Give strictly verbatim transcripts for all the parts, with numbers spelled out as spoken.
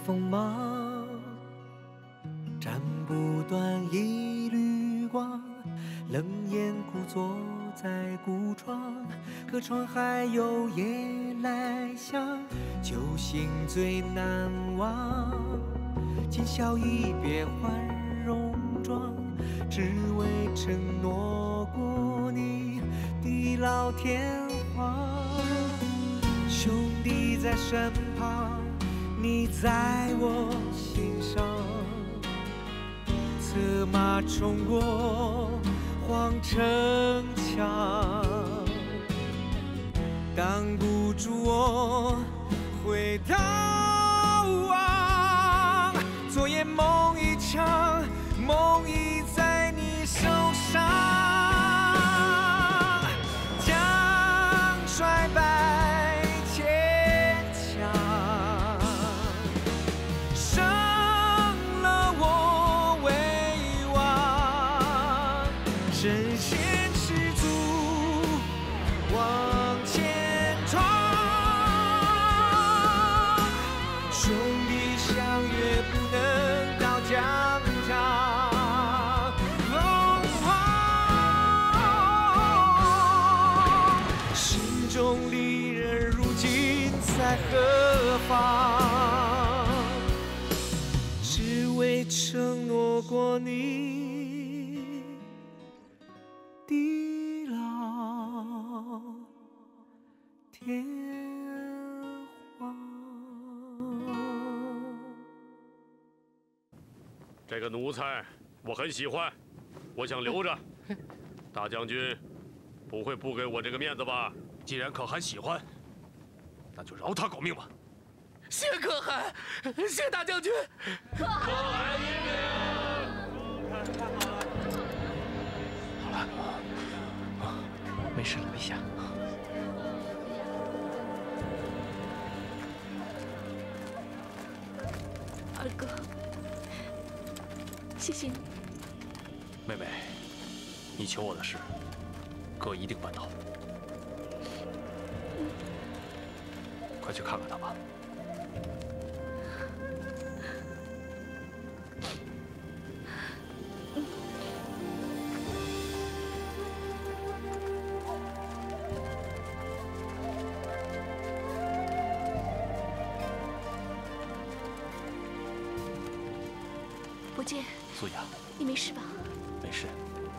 锋芒，斩不断一缕光。冷眼枯坐在孤窗，隔窗还有夜来香，酒醒最难忘。今宵一别换戎装，只为承诺过你地老天荒。兄弟在身旁，你在我心上，策马冲过皇城墙，挡不住我回头望。昨夜梦一场，梦已在你手上，将衰败牵强，胜了我为王，身先士卒往前闯。兄弟相约不能到疆场，凤凰心中离人如今在何方？只为承诺过你地老天荒。 这个奴才我很喜欢，我想留着。大将军不会不给我这个面子吧？ 既然可汗喜欢，那就饶他狗命吧。 谢可汗，谢大将军。 可汗英明。 好了，没事了，陛下。 二哥，谢谢你。 妹妹，你求我的事，哥一定办到。快去看看他吧。 伯坚， 苏雅， 你没事吧？ 没事。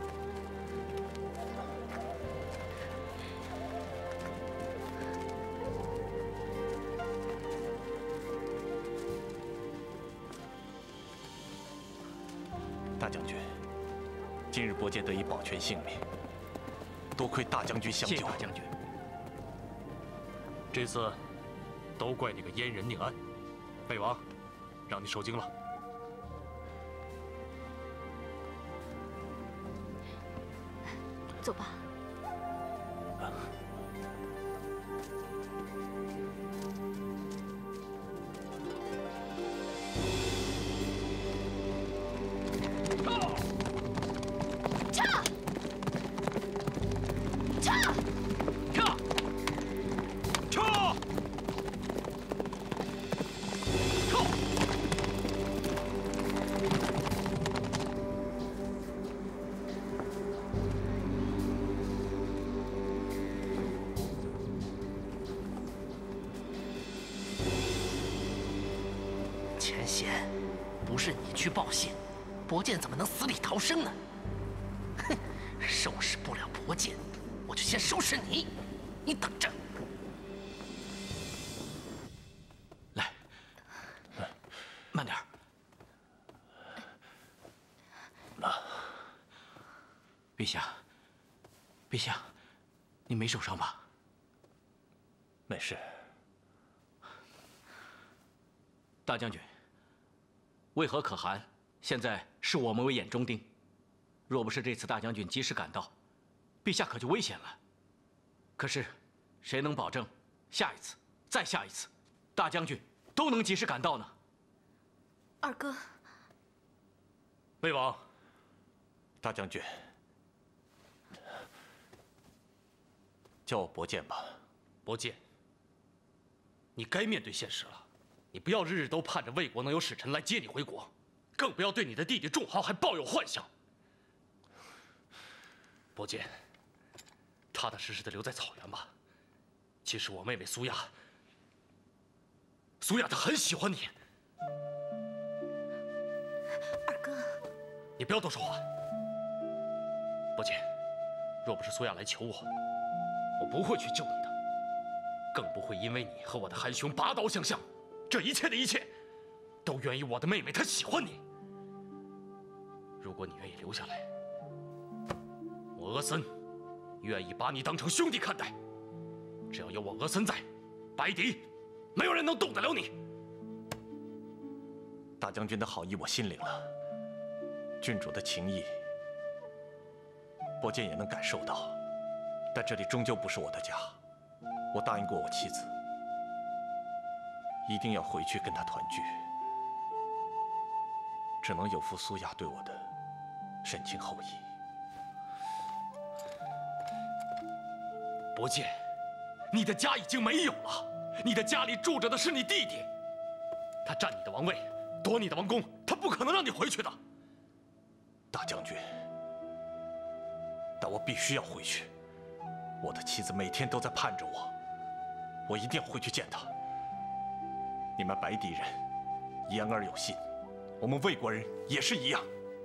大将军，今日伯坚得以保全性命，多亏大将军相救。 谢大将军。 这次都怪那个阉人宁安，魏王，让你受惊了。 走吧。 前贤，不是你去报信，伯坚怎么能死里逃生呢？哼，收拾不了伯坚，我就先收拾你，你等着。来，慢点儿。陛下，陛下，你没受伤吧？ 没事。 大将军，为何可汗现在视我们为眼中钉？若不是这次大将军及时赶到，陛下可就危险了。可是，谁能保证下一次、再下一次，大将军都能及时赶到呢？ 二哥， 魏王，大将军，叫我伯坚吧。 伯坚，你该面对现实了。 你不要日日都盼着魏国能有使臣来接你回国，更不要对你的弟弟仲豪还抱有幻想。伯坚，踏踏实实的留在草原吧。其实我妹妹苏亚，苏亚她很喜欢你。 二哥， 你不要多说话。伯坚，若不是苏亚来求我，我不会去救你的，更不会因为你和我的韩兄拔刀相向。这一切的一切，都源于我的妹妹，她喜欢你。如果你愿意留下来，我俄森愿意把你当成兄弟看待。只要有我俄森在，白狄没有人能动得了你。 大将军的好意我心领了，郡主的情谊，伯坚也能感受到。但这里终究不是我的家，我答应过我妻子，一定要回去跟她团聚。只能有负苏亚对我的深情厚谊。 伯坚，你的家已经没有了，你的家里住着的是你弟弟，他占你的王位，夺你的王宫，他不可能让你回去的。 大将军，但我必须要回去。我的妻子每天都在盼着我，我一定要回去见她。你们白狄人言而有信，我们魏国人也是一样。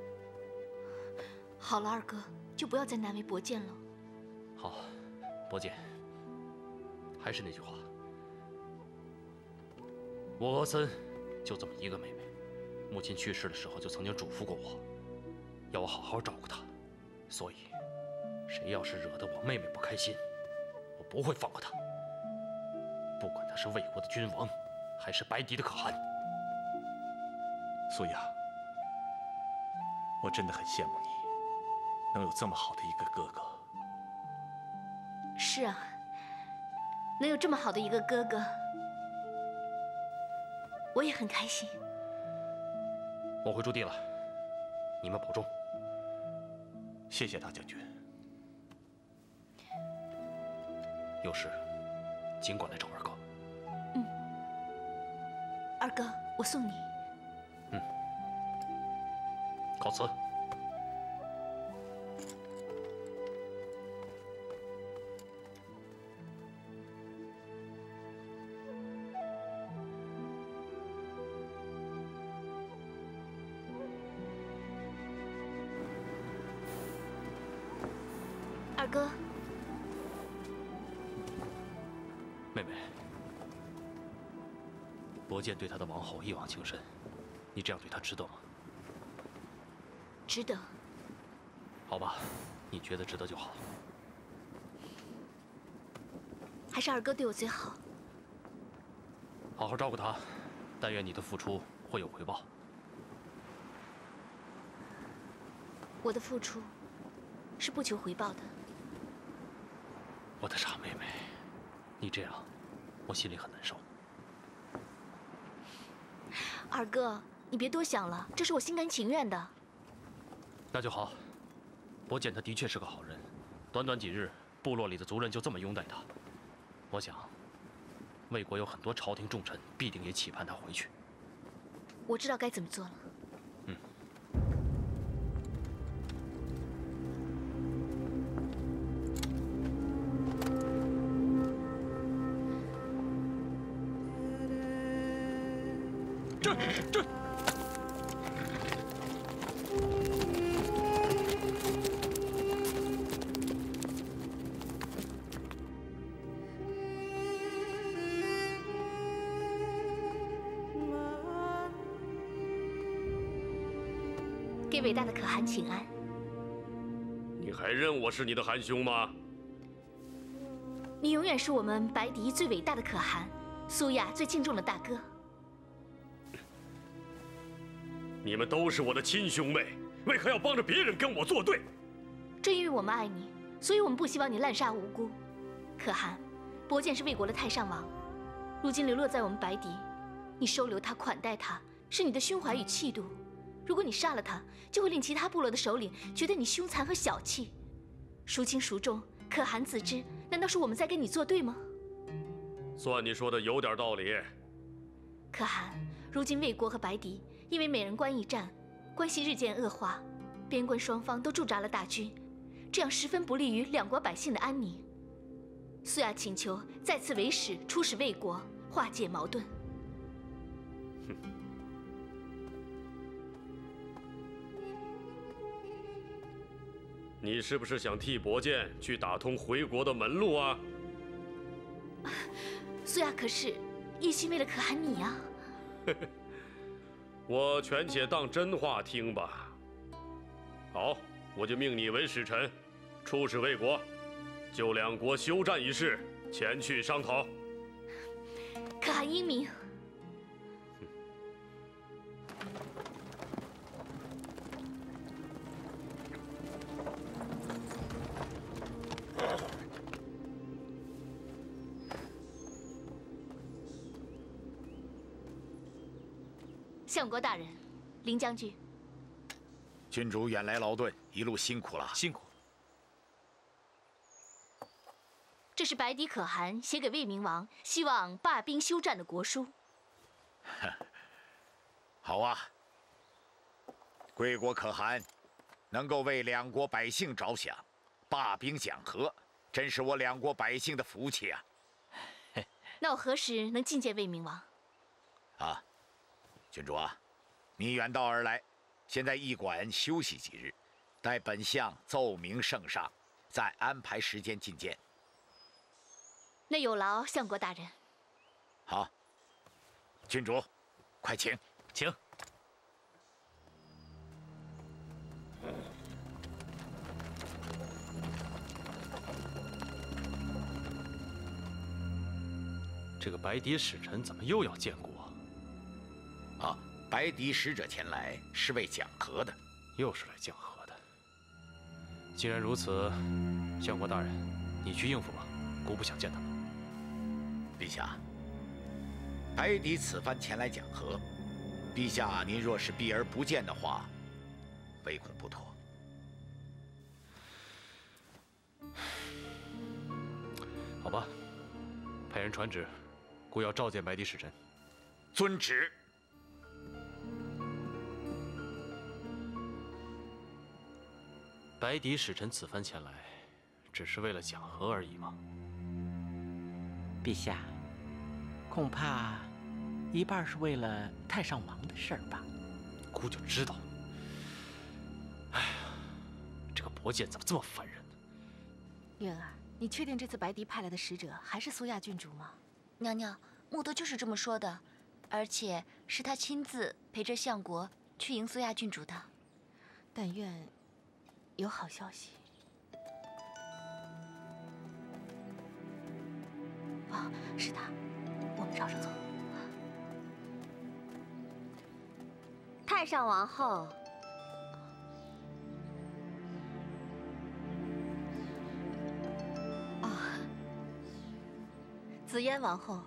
好了，二哥，就不要再难为伯坚了。 好，伯坚，还是那句话，我俄森就这么一个妹妹，母亲去世的时候就曾经嘱咐过我，要我好好照顾她。所以，谁要是惹得我妹妹不开心，我不会放过她。不管他是魏国的君王，还是白狄的可汗。 苏亚，我真的很羡慕你，能有这么好的一个哥哥。 是啊，能有这么好的一个哥哥，我也很开心。 我回驻地了，你们保重。 谢谢大将军。 有事尽管来找二哥。 嗯，二哥，我送你。 嗯，告辞。 二哥， 妹妹，伯坚对他的王后一往情深，你这样对他值得吗？ 值得。 好吧，你觉得值得就好。 还是二哥对我最好。 好好照顾他，但愿你的付出会有回报。 我的付出是不求回报的。 我的傻妹妹，你这样，我心里很难受。 二哥，你别多想了，这是我心甘情愿的。 那就好。伯坚他的确是个好人，短短几日，部落里的族人就这么拥戴他。我想，魏国有很多朝廷重臣必定也期盼他回去。 我知道该怎么做了。 嗯。这这。 给伟大的可汗请安。 你还认我是你的韩兄吗？ 你永远是我们白狄最伟大的可汗，苏亚最敬重的大哥。 你们都是我的亲兄妹，为何要帮着别人跟我作对？ 正因为我们爱你，所以我们不希望你滥杀无辜。可汗，伯坚是魏国的太上王，如今流落在我们白狄，你收留他、款待他，是你的胸怀与气度。如果你杀了他，就会令其他部落的首领觉得你凶残和小气。孰轻孰重，可汗自知。难道是我们在跟你作对吗？ 算你说的有点道理。 可汗，如今魏国和白狄因为美人关一战，关系日渐恶化，边关双方都驻扎了大军，这样十分不利于两国百姓的安宁。苏亚请求再次为使出使魏国，化解矛盾。 哼。 你是不是想替伯建去打通回国的门路啊？ 苏亚可是一心为了可汗你呀。 我权且当真话听吧。好，我就命你为使臣，出使魏国，就两国休战一事前去商讨。 可汗英明。 相国大人，林将军， 郡主远来劳顿，一路辛苦了。 辛苦。 这是白狄可汗写给魏明王，希望罢兵休战的国书。 好啊，贵国可汗能够为两国百姓着想，罢兵讲和，真是我两国百姓的福气啊！ 那我何时能觐见魏明王？ 啊。 郡主啊，你远道而来，先在驿馆休息几日，待本相奏明圣上，再安排时间觐见。 那有劳相国大人。 好，郡主，快请， 请。 这个白狄使臣怎么又要见国？ 啊，白狄使者前来是为讲和的， 又是来讲和的。既然如此，相国大人，你去应付吧，姑不想见他们。 陛下，白狄此番前来讲和，陛下您若是避而不见的话，唯恐不妥。 好吧，派人传旨，姑要召见白狄使臣。 遵旨。 白狄使臣此番前来，只是为了讲和而已吗？ 陛下，恐怕一半是为了太上王的事儿吧？ 姑就知道。哎呀，这个伯建怎么这么烦人呢？ 渊儿，你确定这次白狄派来的使者还是苏亚郡主吗？ 娘娘，穆德就是这么说的，而且是他亲自陪着相国去迎苏亚郡主的。 但愿。 有好消息啊！是他，我们绕着走。 太上皇后， 啊，紫嫣王后。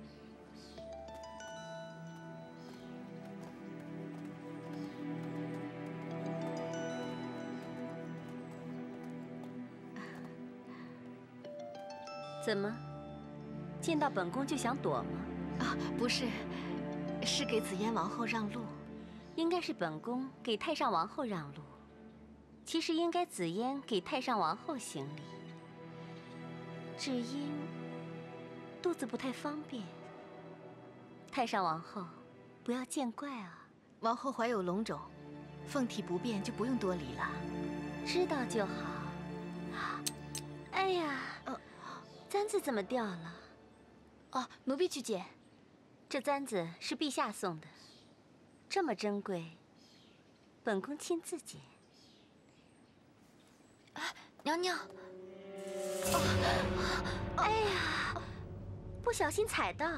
怎么，见到本宫就想躲吗？ 啊，不是，是给紫嫣王后让路。 应该是本宫给太上王后让路，其实应该紫嫣给太上王后行礼，只因肚子不太方便。太上王后，不要见怪啊。 王后怀有龙种，凤体不便就不用多礼了。 知道就好。哎呀。 簪子怎么掉了？ 哦，奴婢去捡。 这簪子是陛下送的，这么珍贵，本宫亲自捡。 啊，娘娘！ 哦，哎呀，不小心踩到了。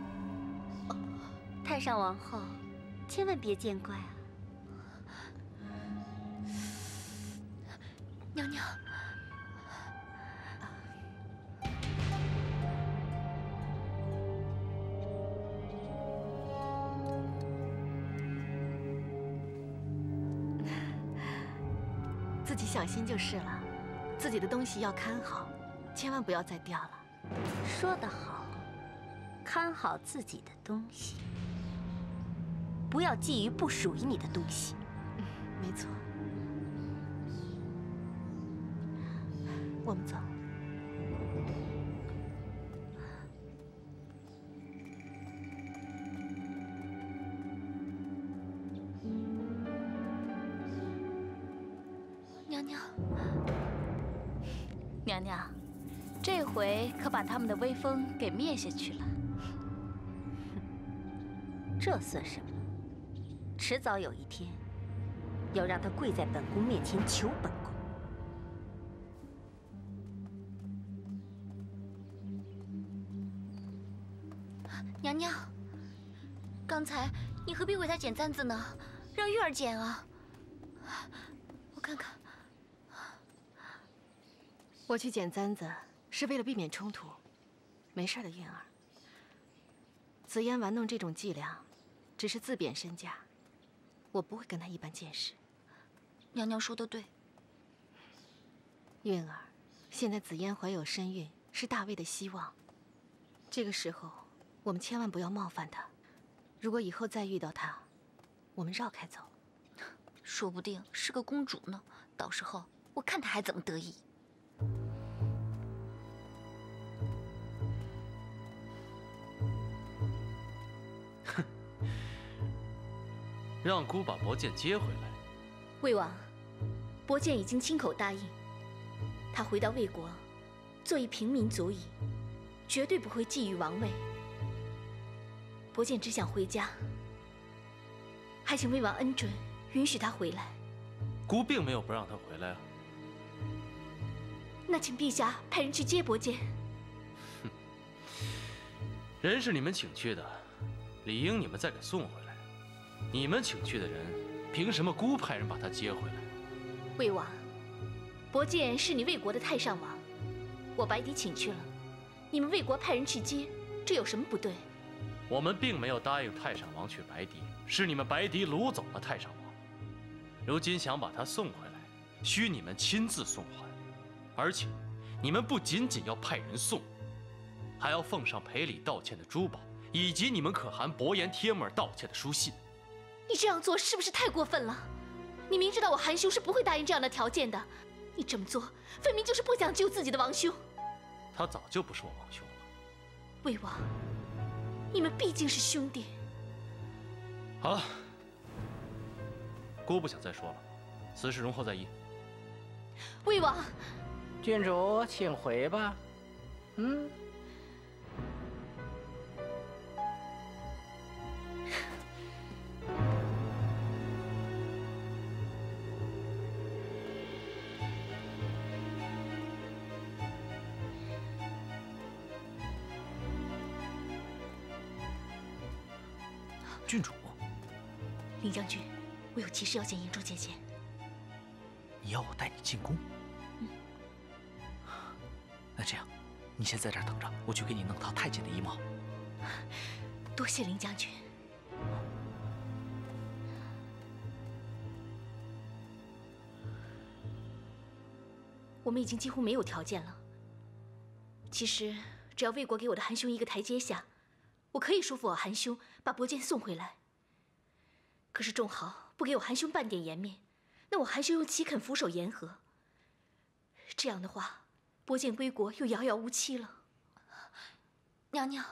太上王后，千万别见怪啊！ 娘娘。 自己小心就是了，自己的东西要看好，千万不要再掉了。 说得好，看好自己的东西。 不要觊觎不属于你的东西。 嗯，没错。我们走。 娘娘，娘娘，这回可把他们的威风给灭下去了。 这算什么？迟早有一天，要让他跪在本宫面前求本宫。 娘娘，刚才你何必为他剪簪子呢？让玉儿剪啊。我看看。 我去剪簪子是为了避免冲突，没事的，韵儿。紫嫣玩弄这种伎俩，只是自贬身价，我不会跟她一般见识。 娘娘说的对。 韵儿，现在紫嫣怀有身孕，是大魏的希望。这个时候，我们千万不要冒犯她。如果以后再遇到她，我们绕开走。 说不定是个公主呢，到时候我看她还怎么得意。 哼，让姑把伯剑接回来。 魏王，伯剑已经亲口答应，他回到魏国，做一平民足矣，绝对不会觊觎王位。伯剑只想回家，还请魏王恩准，允许他回来。 姑并没有不让他回来啊。 那请陛下派人去接伯剑。 哼，人是你们请去的，理应你们再给送回来。你们请去的人，凭什么姑派人把他接回来？ 魏王，伯剑是你魏国的太上王，我白狄请去了，你们魏国派人去接，这有什么不对？ 我们并没有答应太上王去白狄，是你们白狄掳走了太上王，如今想把他送回来，需你们亲自送还。 而且，你们不仅仅要派人送，还要奉上赔礼道歉的珠宝，以及你们可汗伯颜帖木儿道歉的书信。 你这样做是不是太过分了？你明知道我韩兄是不会答应这样的条件的，你这么做分明就是不想救自己的王兄。 他早就不是我王兄了。 魏王，你们毕竟是兄弟。 好了，姑不想再说了，此事容后再议。 魏王。 郡主，请回吧。嗯。 郡主， 林将军，我有急事要见银珠姐姐。 你要我带你进宫？ 那这样，你先在这儿等着，我去给你弄套太监的衣帽。 多谢林将军。我们已经几乎没有条件了。其实，只要魏国给我的韩兄一个台阶下，我可以说服我韩兄把伯剑送回来。可是仲豪不给我韩兄半点颜面，那我韩兄又岂肯俯首言和？这样的话。 伯剑归国又遥遥无期了，娘娘，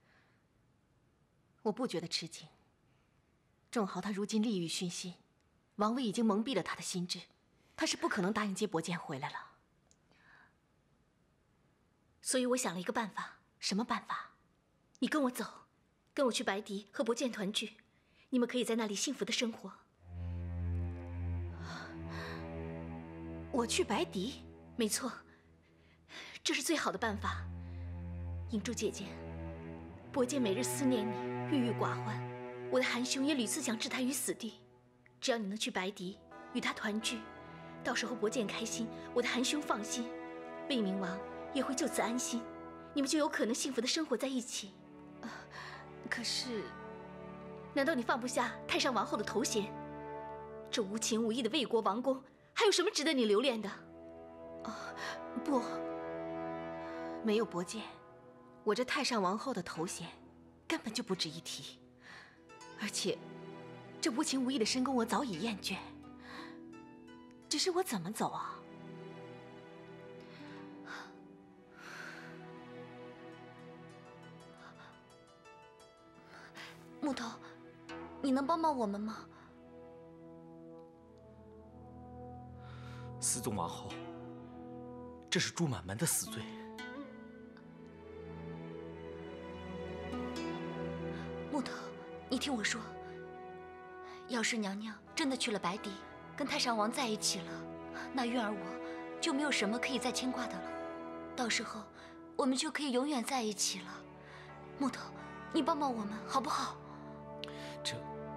我不觉得吃惊。仲豪他如今利欲熏心，王位已经蒙蔽了他的心智，他是不可能答应接伯剑回来了。 所以我想了一个办法。 什么办法？ 你跟我走，跟我去白狄和伯剑团聚，你们可以在那里幸福的生活。 我去白狄？ 没错。 这是最好的办法，银珠姐姐，伯剑每日思念你，郁郁寡欢。我的韩兄也屡次想置他于死地，只要你能去白狄与他团聚，到时候伯剑开心，我的韩兄放心，魏明王也会就此安心，你们就有可能幸福的生活在一起。 啊，可是， 难道你放不下太上王后的头衔？这无情无义的魏国王宫，还有什么值得你留恋的？ 啊，不。 没有伯剑，我这太上王后的头衔根本就不值一提。而且， 这无情无义的深宫，我早已厌倦。只是我怎么走啊？ 木头，你能帮帮我们吗？ 思宗王后，这是朱满门的死罪。 木头，你听我说，要是娘娘真的去了白狄，跟太上皇在一起了，那韵儿我就没有什么可以再牵挂的了。到时候，我们就可以永远在一起了。木头，你帮帮我们好不好？ 这，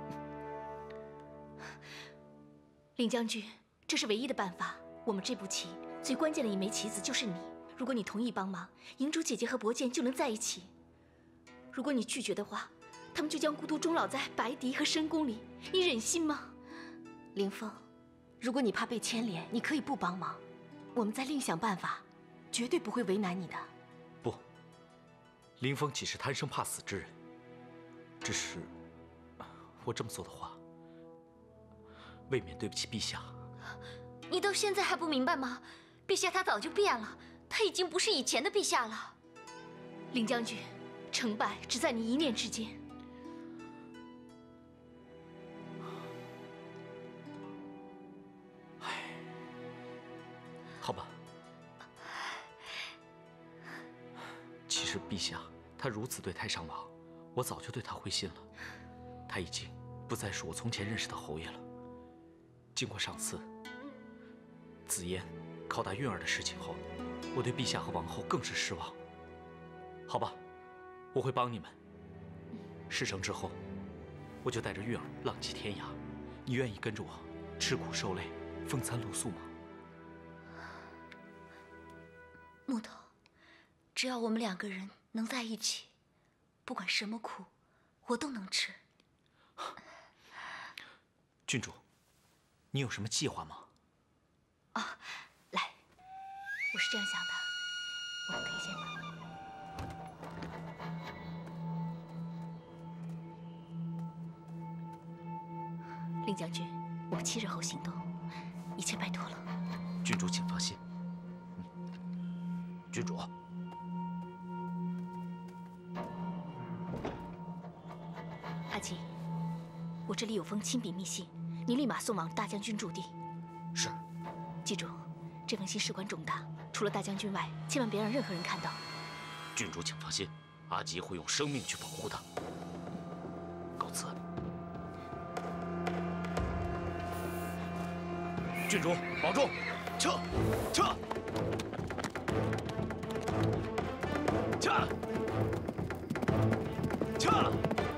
林将军，这是唯一的办法。我们这步棋最关键的一枚棋子就是你。如果你同意帮忙，银珠姐姐和伯剑就能在一起；如果你拒绝的话，他们就将孤独终老在白狄和深宫里。你忍心吗？ 凌风，如果你怕被牵连，你可以不帮忙，我们再另想办法，绝对不会为难你的。 不，凌风岂是贪生怕死之人？只是我这么做的话，未免对不起陛下。 你到现在还不明白吗？陛下他早就变了，他已经不是以前的陛下了。林将军，成败只在你一念之间。 唉，好吧。其实陛下他如此对太上王，我早就对他灰心了。他已经不再是我从前认识的侯爷了。经过上次紫嫣拷打韵儿的事情后，我对陛下和王后更是失望。好吧，我会帮你们。事成之后，我就带着韵儿浪迹天涯。你愿意跟着我吃苦受累，风餐露宿吗？ 木头，只要我们两个人能在一起，不管什么苦，我都能吃。 郡主，你有什么计划吗？ 啊，来，我是这样想的，我们可以先等。林将军，我们七日后行动，一切拜托了。 郡主请放心。郡主， 阿吉，我这里有封亲笔密信，你立马送往大将军驻地。 是。 记住，这封信事关重大，除了大将军外，千万别让任何人看到。 郡主请放心，阿吉会用生命去保护他。告辞。郡主保重，撤，撤，撤，撤。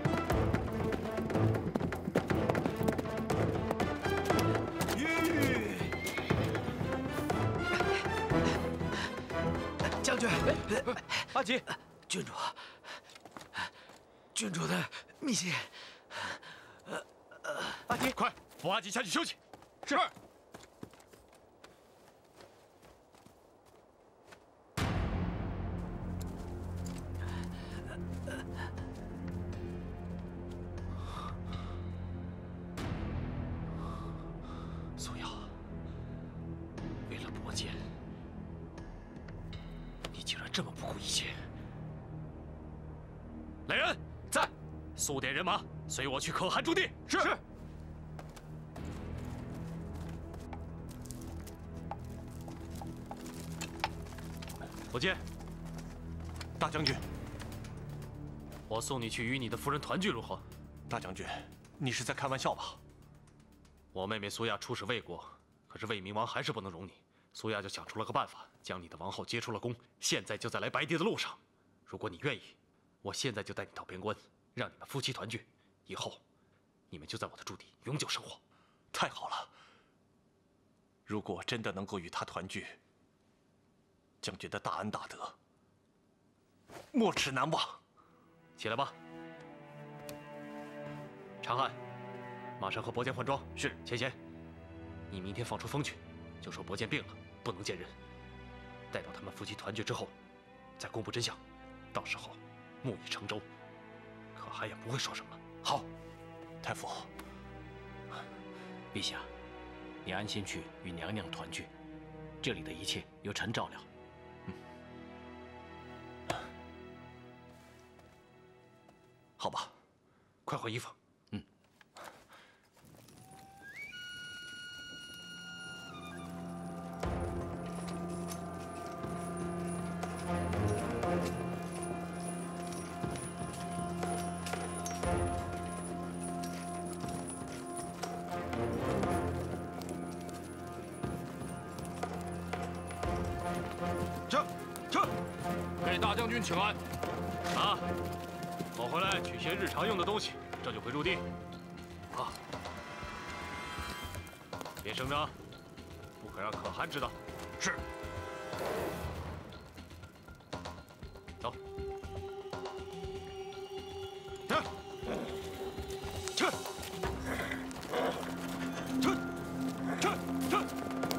将军，阿吉，郡主，郡主的密信。阿吉， 快扶阿吉下去休息。 是。 苏瑶，为了伯剑，你竟然这么不顾一切！来人，在，速点人马，随我去可汗驻地。是。是。伯剑， 大将军， 我送你去与你的夫人团聚，如何？ 大将军，你是在开玩笑吧？ 我妹妹苏亚出使魏国，可是魏明王还是不能容你。苏亚就想出了个办法，将你的王后接出了宫，现在就在来白狄的路上。如果你愿意，我现在就带你到边关，让你们夫妻团聚。以后，你们就在我的驻地永久生活。 太好了！如果我真的能够与他团聚，将军的大恩大德，没齿难忘。 起来吧，长汉。马上和伯剑换装。是。钱贤，你明天放出风去，就说伯剑病了，不能见人。待到他们夫妻团聚之后，再公布真相。到时候，木已成舟，可汗也不会说什么。 好，太傅， 陛下，你安心去与娘娘团聚，这里的一切由臣照料。 嗯，好吧，快换衣服。 这这，给大将军请安。啊，我回来取些日常用的东西，这就回驻地。啊，别声张，不可让可汗知道。是。走。这，这，这，这，这。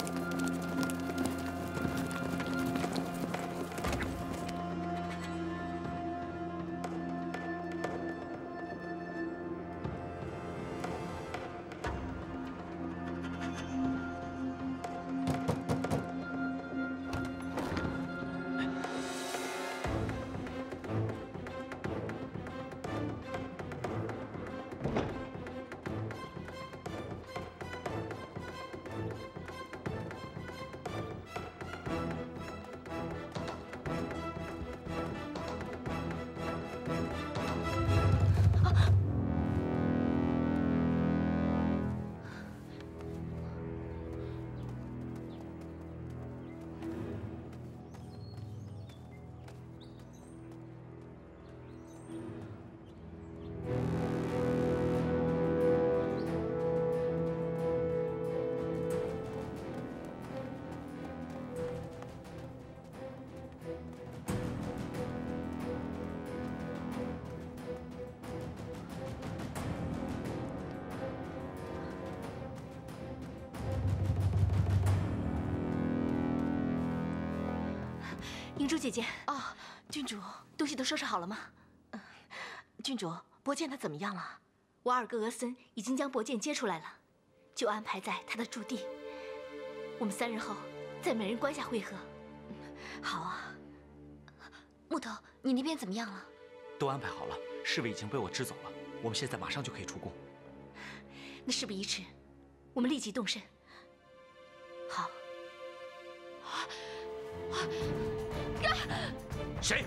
银珠姐姐， 哦，郡主， 东西都收拾好了吗？ 嗯，郡主，伯剑他怎么样了？ 我二哥俄森已经将伯剑接出来了，就安排在他的驻地。我们三日后在美人关下会合。 好啊。 木头，你那边怎么样了？ 都安排好了，侍卫已经被我支走了，我们现在马上就可以出宫。 那事不宜迟，我们立即动身。 好。 谁？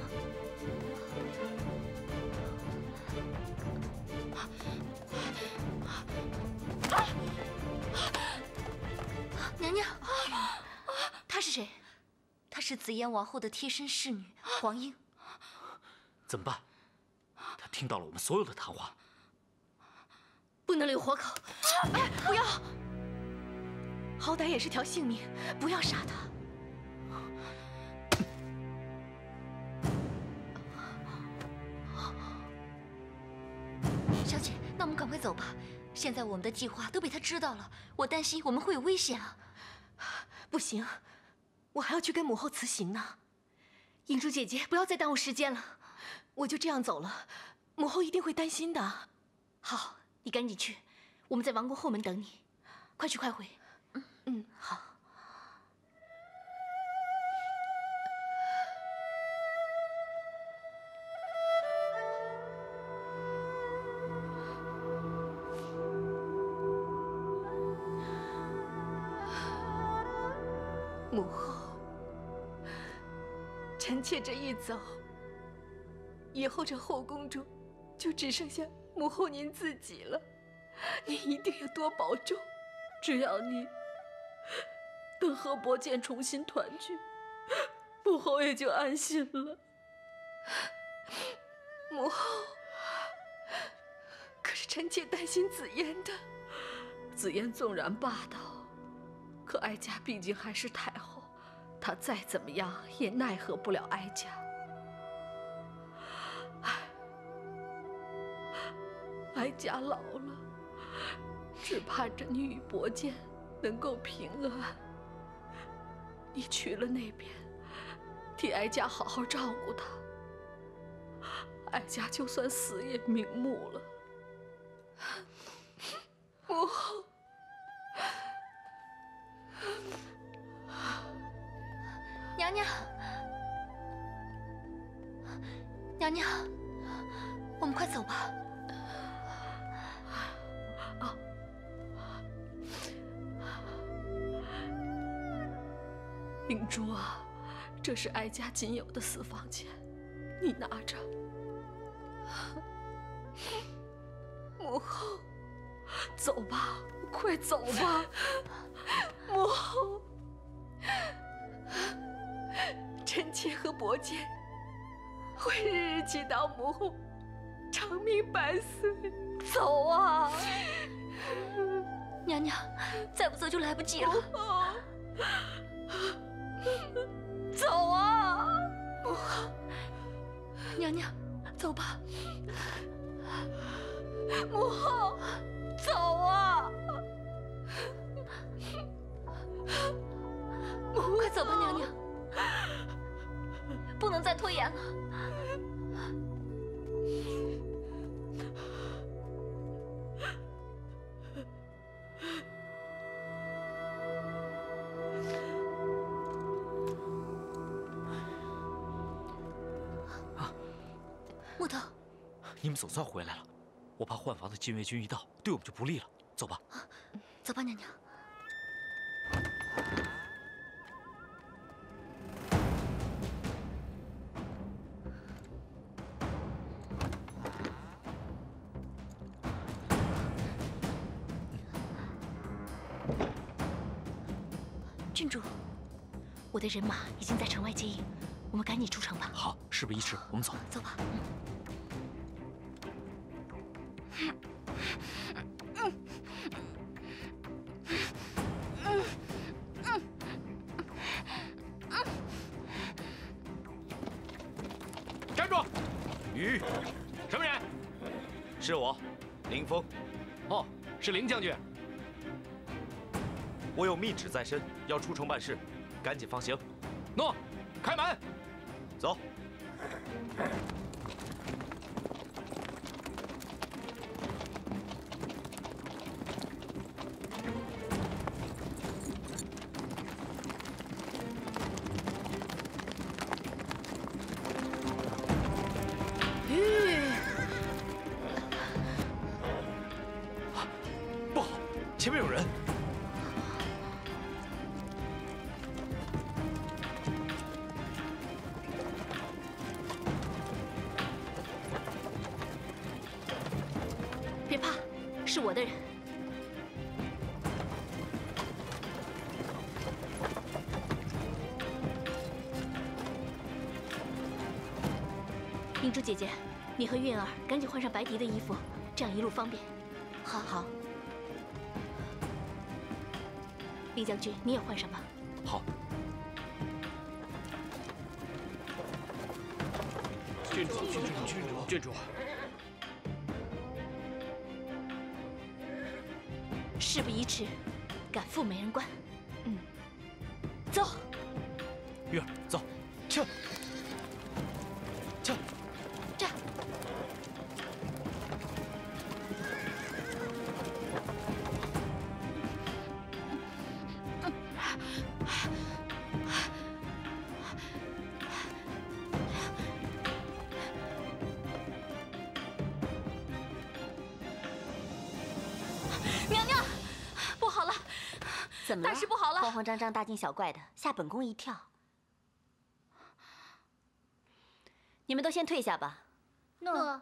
娘娘，她是谁？ 她是紫嫣王后的贴身侍女黄英。 怎么办？她听到了我们所有的谈话， 不能留活口。哎，不要！ 好歹也是条性命，不要杀她。 小姐，那我们赶快走吧。现在我们的计划都被他知道了，我担心我们会有危险啊！ 不行，我还要去跟母后辞行呢。 银珠姐姐，不要再耽误时间了。 我就这样走了，母后一定会担心的。 好，你赶紧去，我们在王宫后门等你。快去快回。 嗯嗯，好。 母后，臣妾这一走，以后这后宫中就只剩下母后您自己了。您一定要多保重。 只要你能和伯剑重新团聚，母后也就安心了。 母后，可是臣妾担心紫嫣的。 紫嫣纵然霸道，可哀家毕竟还是太后，她再怎么样也奈何不了哀家。唉，哀家老了，只盼着你与伯剑能够平安。你去了那边，替哀家好好照顾她。哀家就算死也瞑目了。 母后， 娘，娘娘，我们快走吧。 啊！灵珠啊，这是哀家仅有的私房钱，你拿着。母后，走吧，快走吧，母后。臣妾和伯坚会日日祈祷母后长命百岁。走啊！ 娘娘，再不走就来不及了。 走啊！ 母后，娘娘，走吧。 母后，走啊！ 快走吧，娘娘，不能再拖延了。木头， 你们总算回来了，我怕换防的禁卫军一到，对我们就不利了。走吧， 走吧，娘娘。郡主，我的人马已经在城外接应，我们赶紧出城吧。 好，事不宜迟，我们走。 走吧。 站住！鱼，什么人？ 是我，林峰。 哦，是林将军。 我有密旨在身，要出城办事，赶紧放行。 诺，开门。 走。 不好，前面有人！ 别怕，是我的人。明珠姐姐，你和韵儿赶紧换上白狄的衣服，这样一路方便。好，好。林将军，你也换上吧。 好。 郡主，郡主，郡主，郡主。 事不宜迟，赶赴美人关。嗯，走。 玉儿，走，去。去。 站。娘娘，不好了！ 怎么了？ 大事不好了！ 慌慌张张、大惊小怪的，吓本宫一跳。你们都先退下吧。 诺。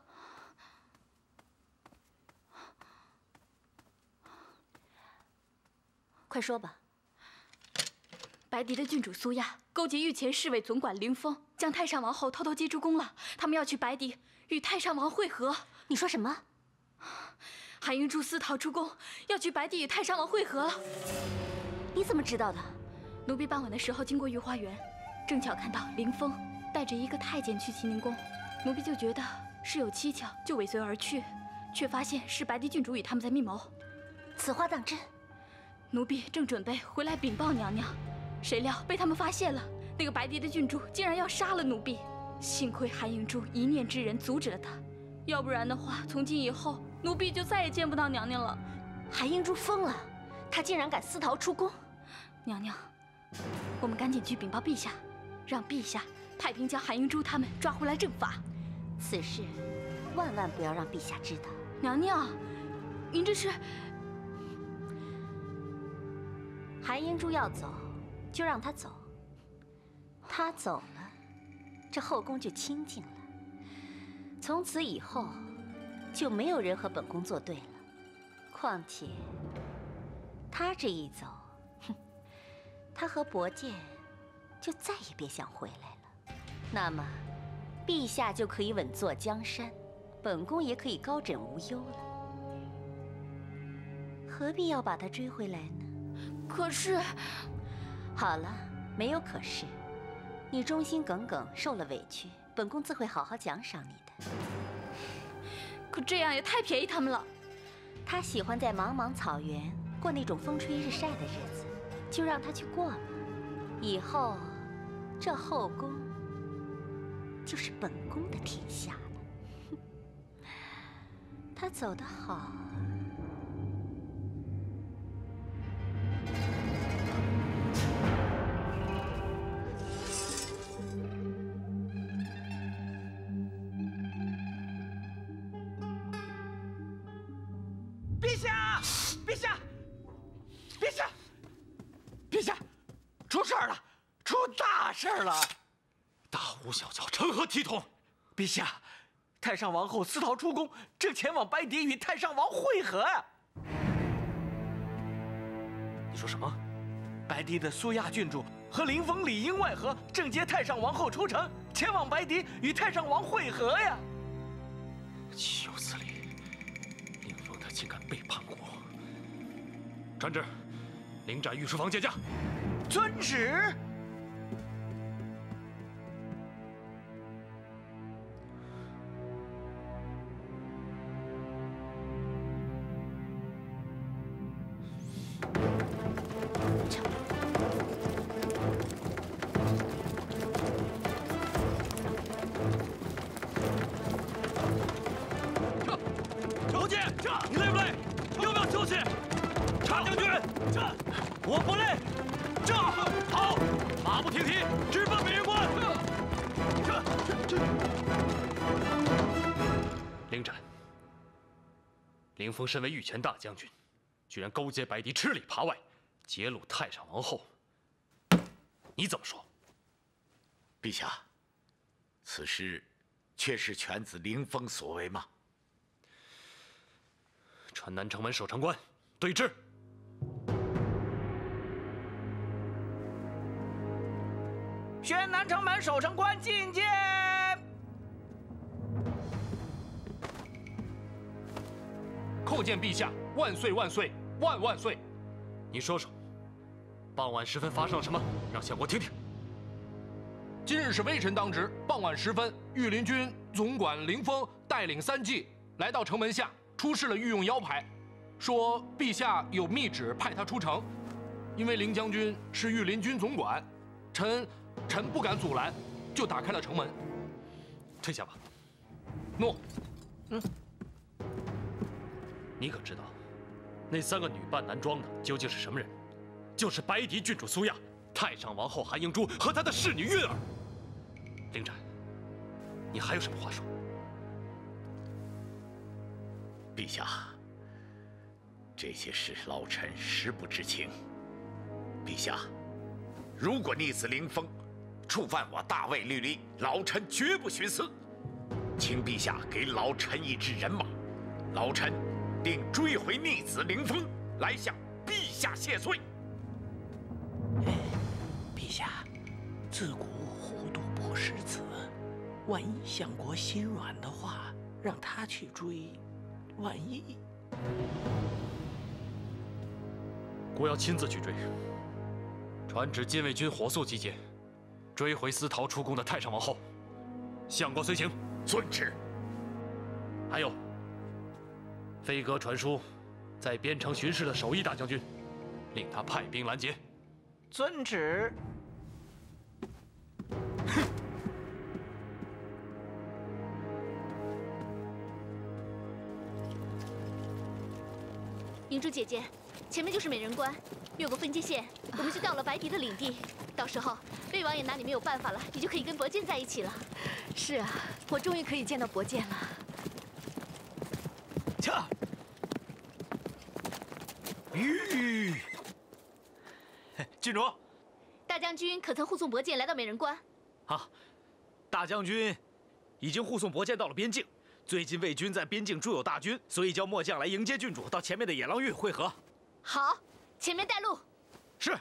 快说吧。 白狄的郡主苏亚勾结御前侍卫总管凌风，将太上王后偷偷接出宫了。他们要去白狄与太上王会合。 你说什么？ 韩英珠私逃出宫，要去白狄与太上王会合了。 你怎么知道的？ 奴婢傍晚的时候经过御花园，正巧看到凌风带着一个太监去齐宁宫，奴婢就觉得事有蹊跷，就尾随而去，却发现是白狄郡主与他们在密谋。 此话当真？ 奴婢正准备回来禀报娘娘，谁料被他们发现了。那个白狄的郡主竟然要杀了奴婢，幸亏韩英珠一念之仁阻止了他，要不然的话，从今以后奴婢就再也见不到娘娘了。 韩英珠疯了，她竟然敢私逃出宫！ 娘娘，我们赶紧去禀报陛下。 让陛下派兵将韩英珠他们抓回来正法。 此事万万不要让陛下知道。 娘娘，您这是…… 韩英珠要走，就让她走。她走了，这后宫就清静了。从此以后，就没有人和本宫作对了。况且，她这一走，哼，她和伯剑就再也别想回来了。那么，陛下就可以稳坐江山，本宫也可以高枕无忧了。何必要把她追回来呢？ 可是， 好了，没有可是。你忠心耿耿，受了委屈，本宫自会好好奖赏你的。 可这样也太便宜他们了。 他喜欢在茫茫草原过那种风吹日晒的日子，就让他去过吧。以后，这后宫就是本宫的天下了。他走得好。 陛下，陛下，陛下，陛下，出事儿了，出大事儿了！ 大呼小叫，成何体统？ 陛下，太上皇后私逃出宫，正前往白狄与太上王会合啊！ 你说什么？ 白狄的苏亚郡主和凌风里应外合，正接太上皇后出城，前往白狄与太上王会合呀！ 岂有此理！凌风他竟敢背叛国！传旨，领斩御书房见驾。 遵旨。 伯剑，你累不累？要不要休息？查将军，我不累。这好，马不停蹄，直奔北云关。领斩。凌风身为御前大将军，居然勾结白狄，吃里扒外，揭露太上皇后。你怎么说？ 陛下，此事确是犬子凌风所为吗？ 传南城门守城官对峙。 宣南城门守城官觐见。 叩见陛下，万岁万岁万万岁！ 你说说，傍晚时分发生了什么？让相国听听。 今日是微臣当值，傍晚时分，御林军总管凌风带领三骑来到城门下，出示了御用腰牌，说陛下有密旨派他出城。因为凌将军是御林军总管，臣臣不敢阻拦，就打开了城门。 退下吧。 诺。 嗯。 你可知道，那三个女扮男装的究竟是什么人？就是白狄郡主苏亚、太上皇后韩英珠和她的侍女韵儿。领斩，你还有什么话说？ 陛下，这些事老臣实不知情。陛下，如果逆子凌风触犯我大魏律例，老臣绝不徇私。请陛下给老臣一支人马，老臣定追回逆子凌风，来向陛下谢罪。 陛下，自古虎毒不食子，万一相国心软的话，让他去追，万一…… 国要亲自去追。传旨禁卫军火速集结，追回私逃出宫的太上皇后。相国随行。 遵旨。 还有，飞鸽传书，在边城巡视的守义大将军，令他派兵拦截。 遵旨。 哼！ 银珠姐姐， 前面就是美人关，越过分界线，我们就到了白狄的领地。到时候魏王也拿你没有办法了，你就可以跟伯剑在一起了。 是啊，我终于可以见到伯剑了。 驾！吁！郡主， 大将军可曾护送伯剑来到美人关？ 啊，大将军已经护送伯剑到了边境。最近魏军在边境驻有大军，所以叫末将来迎接郡主到前面的野狼峪会合。 好，前面带路。 是。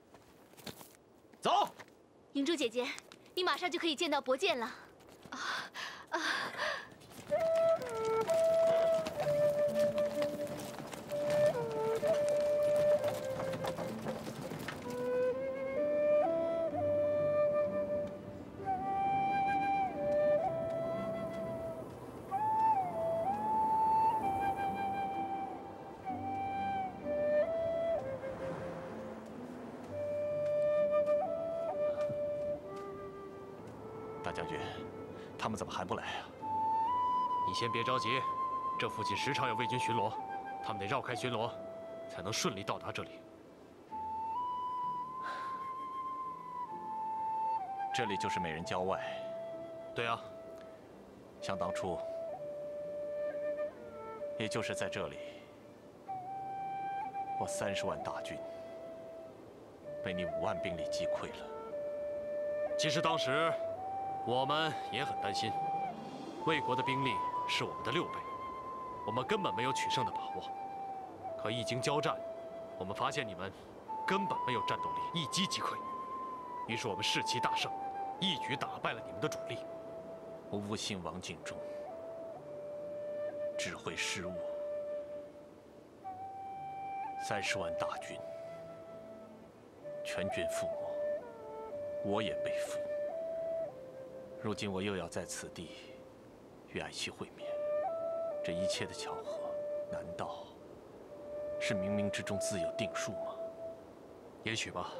走。 银珠姐姐，你马上就可以见到伯剑了。啊啊！ 大将军，他们怎么还不来啊？ 你先别着急，这附近时常有魏军巡逻，他们得绕开巡逻，才能顺利到达这里。 这里就是美人郊外。 对啊， 想当初，也就是在这里，我三十万大军被你五万兵力击溃了。 其实当时我们也很担心，魏国的兵力是我们的六倍，我们根本没有取胜的把握。可一经交战，我们发现你们根本没有战斗力，一击即溃。于是我们士气大盛，一举打败了你们的主力。 我误信王敬忠，指挥失误，三十万大军全军覆没，我也被俘。如今我又要在此地与爱妻会面，这一切的巧合，难道是冥冥之中自有定数吗？ 也许吧。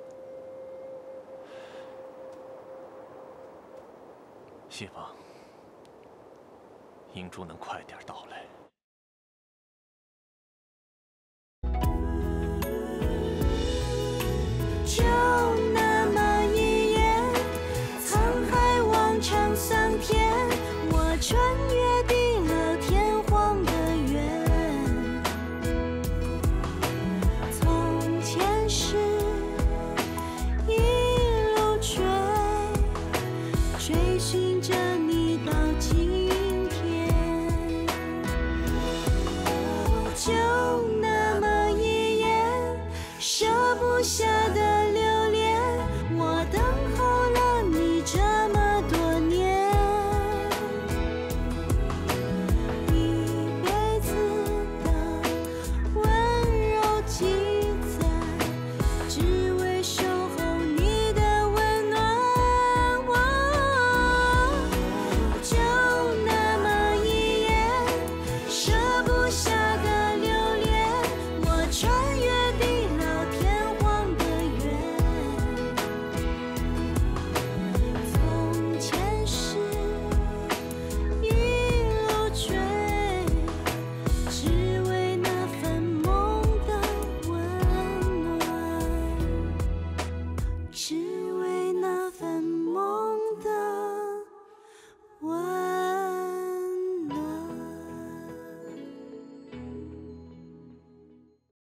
希望银珠能快点到来。 就那么一眼，沧海望长桑田，我穿越地老天荒的远。从前是一路追，追寻着你到今天。就那么一眼，舍不下